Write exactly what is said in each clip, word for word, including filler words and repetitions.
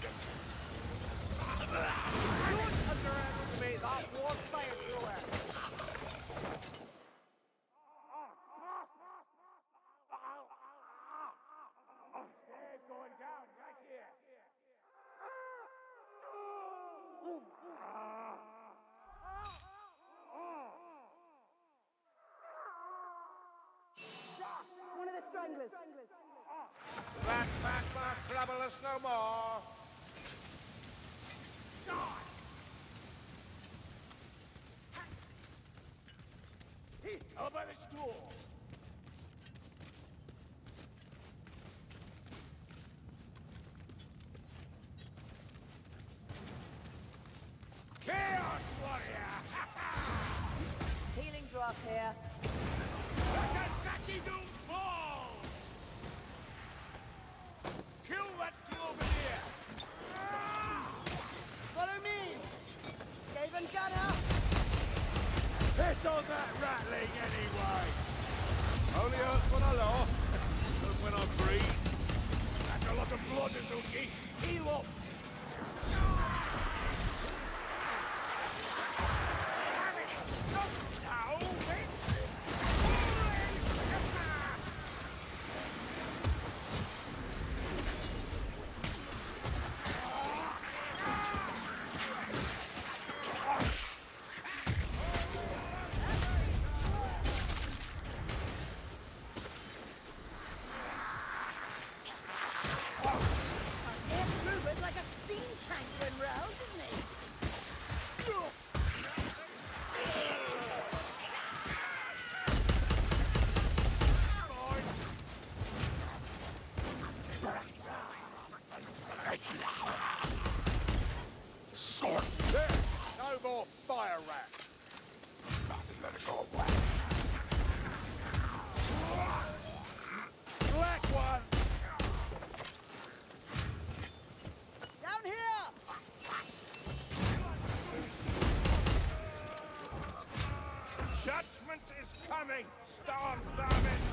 faggot! Don't underestimate that war fire thrower! Stairs going down right here! One of the stranglers. That man must trouble us no more! Die! How about this door? Chaos Warrior! Healing drop here. Nagasaki don't fall! Kill that Globadier! Follow me! Gaven Gunner! Piss on that rattling anyway! Only hurts when I laugh, and when I breathe. That's a lot of blood, Azuki! Heal up! Now, bitch! Ruben's like a steam tank when roused, isn't he? There! No more fire rat! Nothing, let it go away. Black one! Down here! Judgment is coming! Storm vermin!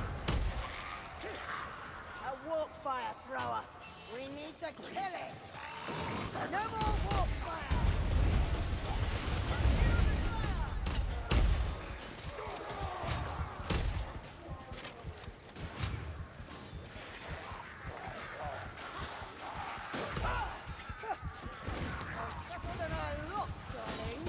A warp fire thrower. We need to kill it. No more warp fire. Tougher than I look, darling.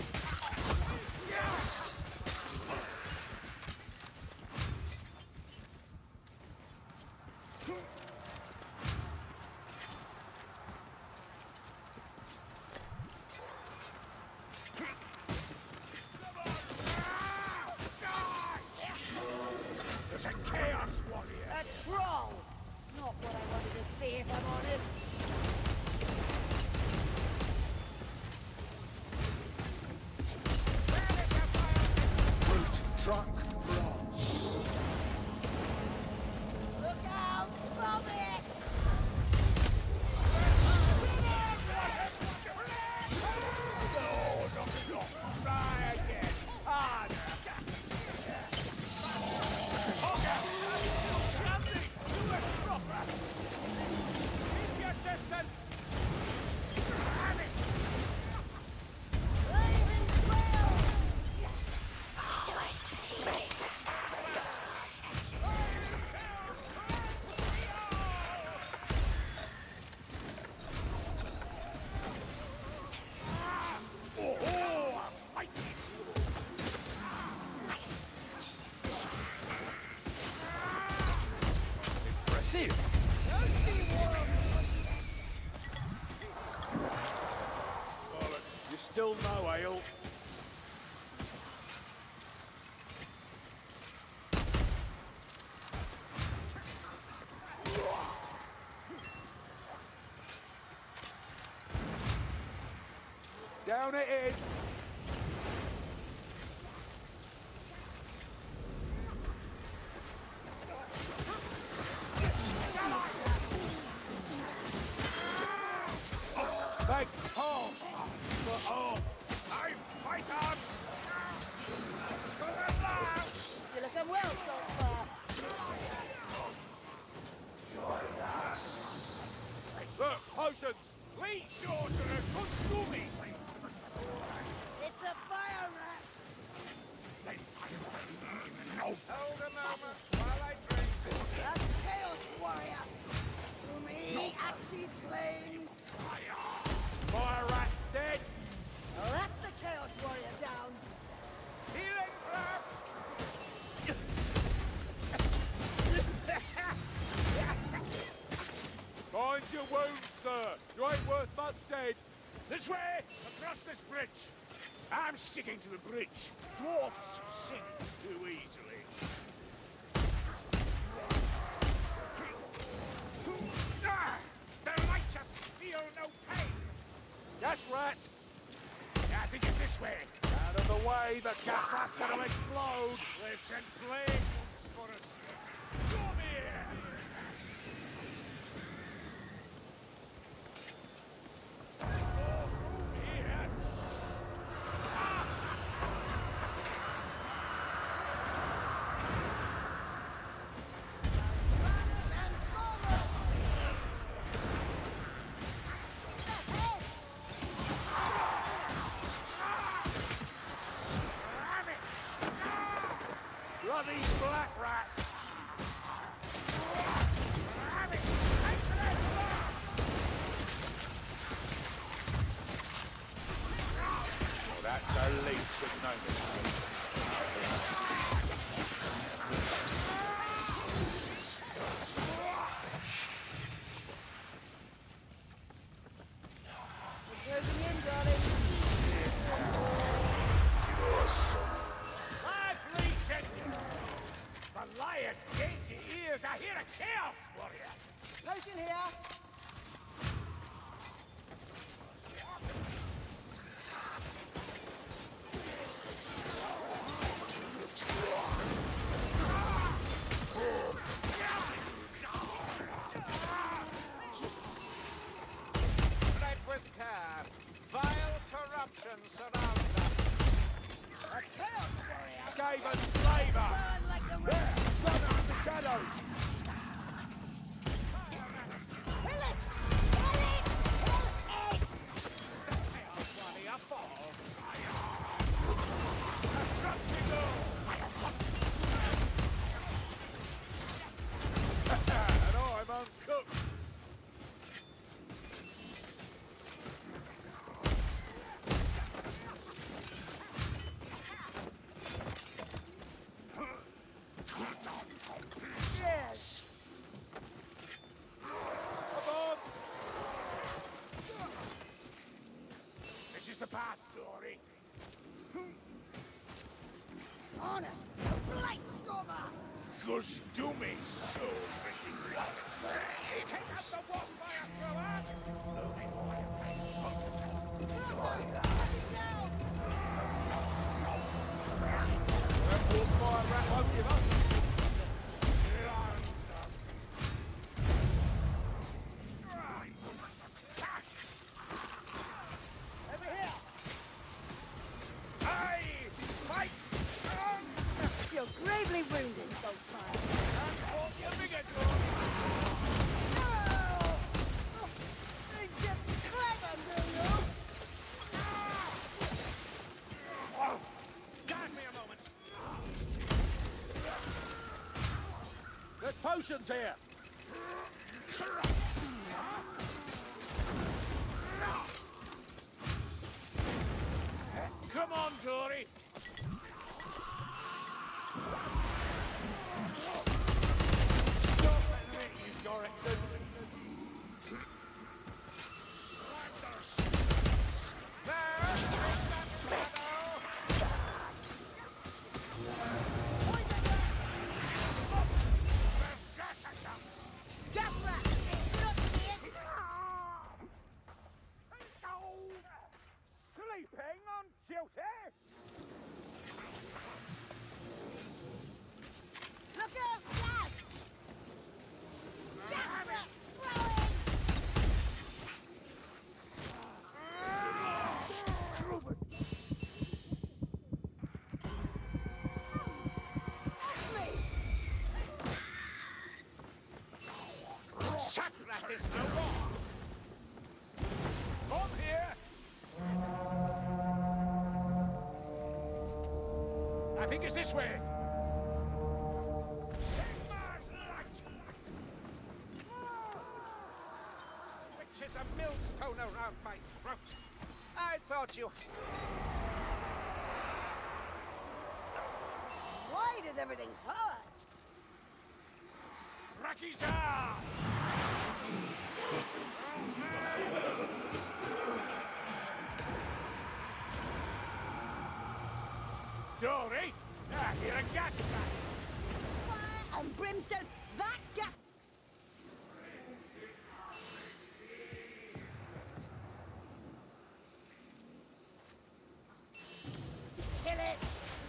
There's a Chaos Warrior! A troll. Not what I wanted to see, if I'm honest. Brute, drunk, bronze. Look out, Bobby! Oh, knock it off! Try again! Harder! Something! Do it proper! Keep your distance! Have it! Raven Trail! Do I speak? Oh, oh, fight! Impressive! Bollocks, you still know ale. Down it is! Thank Tom for all. I fight us! To the last! You're looking well so far. Look, potions! Please, daughter, good to me. It's a fire rat! Hold a moment while I drink. A Chaos Warrior! To me, the Axe's flames! Fire rat's dead. Well, that's the Chaos Warrior down! Healing trap. Mind your wounds, sir. You ain't worth much dead. This way, across this bridge. I'm sticking to the bridge. Dwarfs sink too easily. Ah! The righteous feel no pain. That's right. I think it's this way. Out of the way, the gas is gonna explode. They've sent flames for us. Come here. Bloody black rats! Oh, that's a leech of notice. Closing in, darling. Lively, gentlemen! The liar's dainty ears are here to kill, warrior! Close in here. Tread with care. Vile corruption surrounds us. A Chaos Warrior! Skaven slaver! Burn like the There! rat! Run out the shadows! Kill it! Kill it! Kill it! Bloody a fall! Across we go! And I'm uncooked! Yes! Aboard! This is the path, Dory. Honest! Blight Stormer! Goes to me, so freaking right. Take out the wildfire thrower! That wildfire rat won't give up. Over here! Aye! Fight! On! You're gravely wounded, Saltfire. Transport your bigger gun! No! Oh, you're just clever, do you? Oh! Guard me a moment! There's potions here! Come on, Dory! Stop letting me use your exit! There! think it's this way. Sigmar's light! Which is a millstone around my throat. I thought you... Why does everything hurt? Rakizar! Dory? Ah, you're a gas man. Fire and brimstone! That gas... Kill it!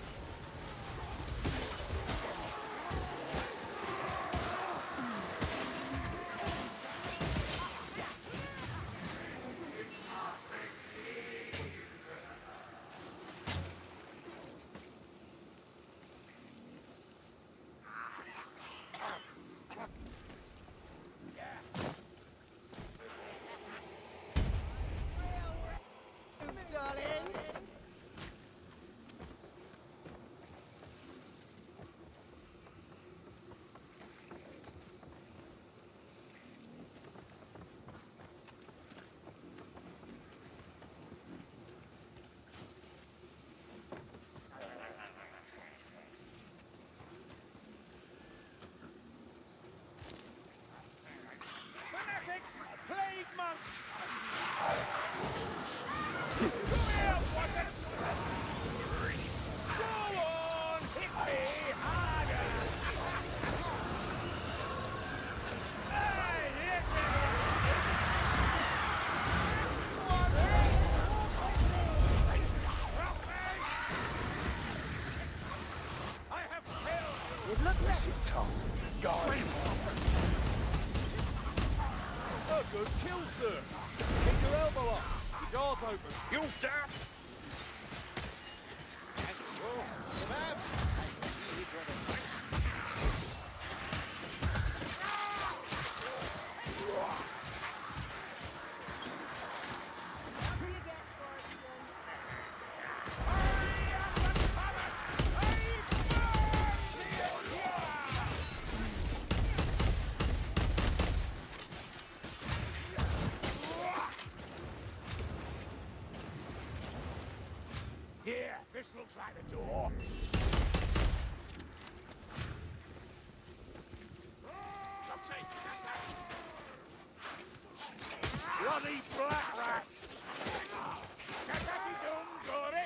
Darlings! Fanatics! Plague monks! Come here, Watson! Go on! Hit me harder! Hey, hit me! I have killed you! It looked like... Listen, Tom. Guard. A good kill, sir. Keep your elbow up. The door's open. You daft! And go. Come What do you get, Forreston? Hurry up and come it! I burn the Here, this looks like the door. Bloody black rat! Kentucky Doom, Dory!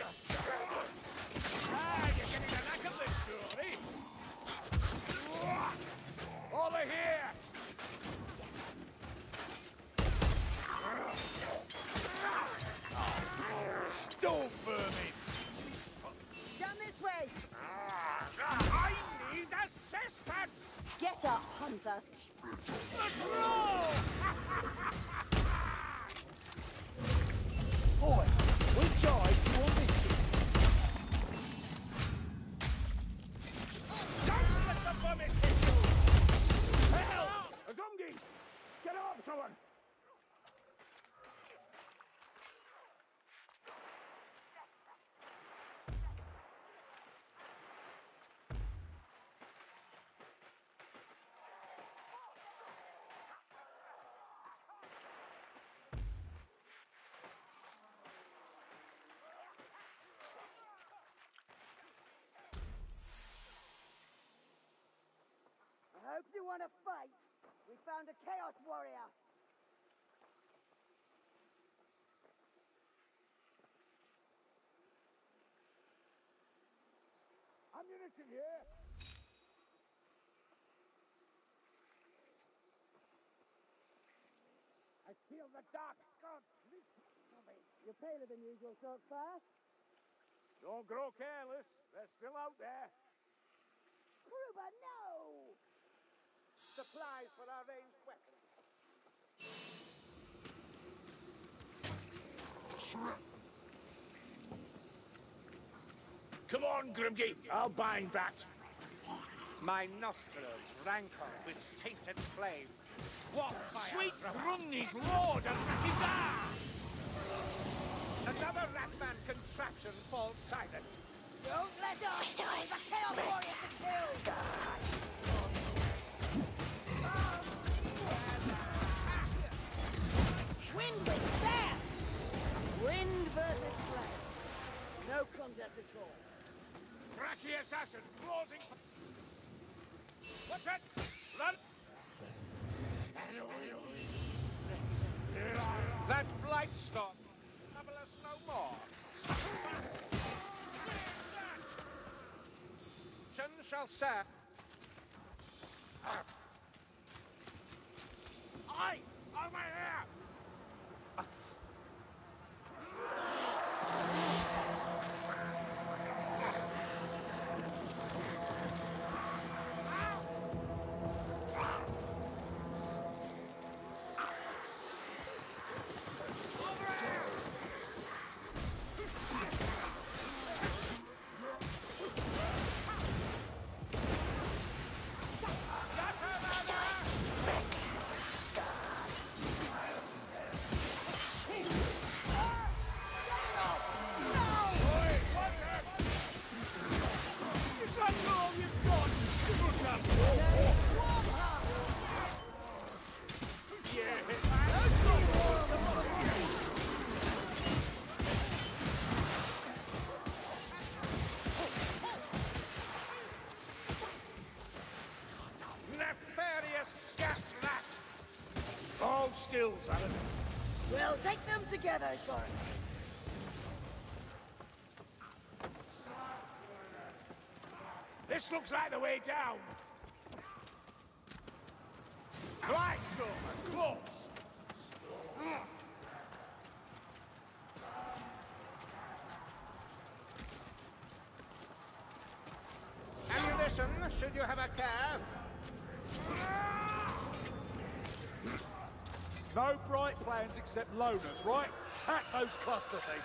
Ah, you're getting the knack of this, Dory! Over here! Stone vermin! Down this way! I need assistance! Get up, Hunter. Boy, we tried to on this. Don't let the vomit hit you! Hell! A Gungi! Get him up, someone! I hope you want to fight. We found a Chaos Warrior. Ammunition here! I feel the dark god creeping for me. You're paler than usual, Saltfire. Don't grow careless. They're still out there. Kruber, no! Supplies for our ranged weapons. Come on, Grimgate. I'll bind that. My nostrils rankle with tainted flame. What fire? Sweet Grumney's lord and Rakizar! Another Ratman contraption falls silent. Don't let up! We do it. The Chaos Warrior to kill! Wind with there! Wind versus flame. No contest at all. Cracky assassin closing. What's that? Run! That blight storm. Trouble us no more. Chen shall serve. Aye! Over here! Nefarious gas rat! All skills, Alan. We'll take them together, Thorin. This looks like the way down. Blightstorm, close. Ammunition, should you have a care. No bright plans except loners, right? Pack those cluster things.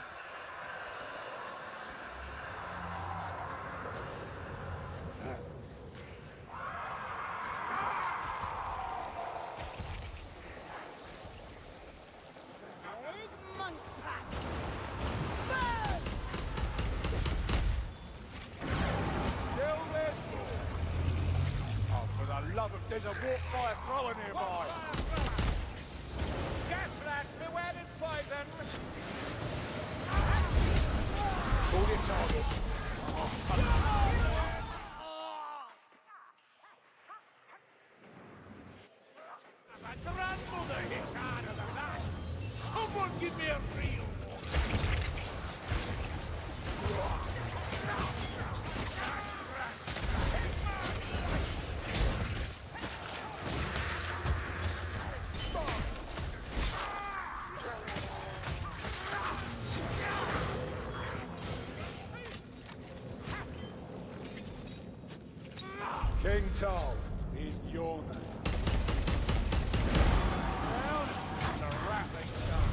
Big monk pack! Burn! Still there's more. Oh, for the love of there's a walk by a thrower nearby. Gas rat, beware its poison. Call your target. My grandmother hits harder than that. Someone give me a real one. King Tol, in your name. That's a rattling stone.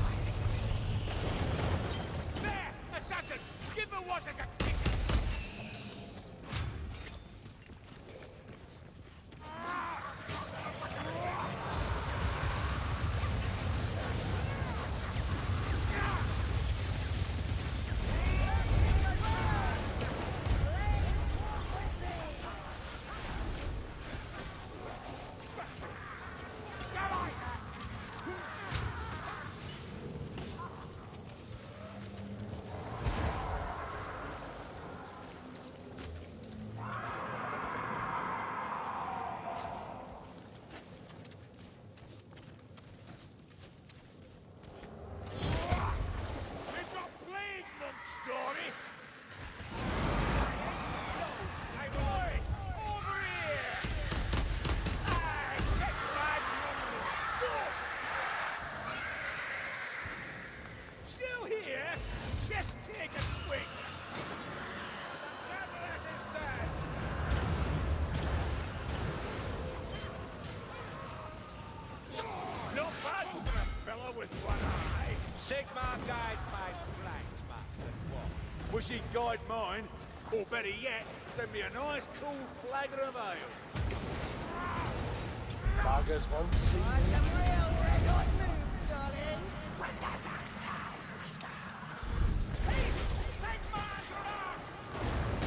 There! Assassin! Give the water a kick! Sigmar guide my strength, Master Quack. Wish he'd guide mine, or better yet, send me a nice cool flagon of ale. Buggers won't see Like a real red-hot move, darling. Hey! Sigmar's wrath!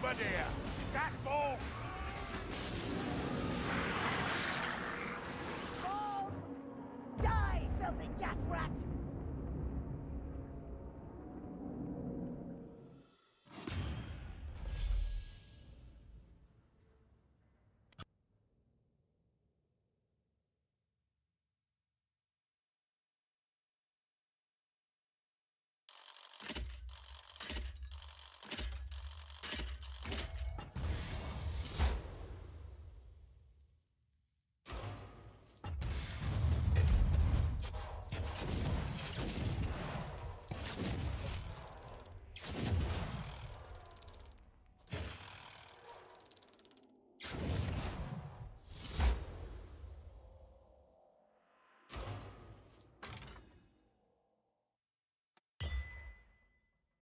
Bombardier! Gas ball! Bomb! Die, filthy gas rat!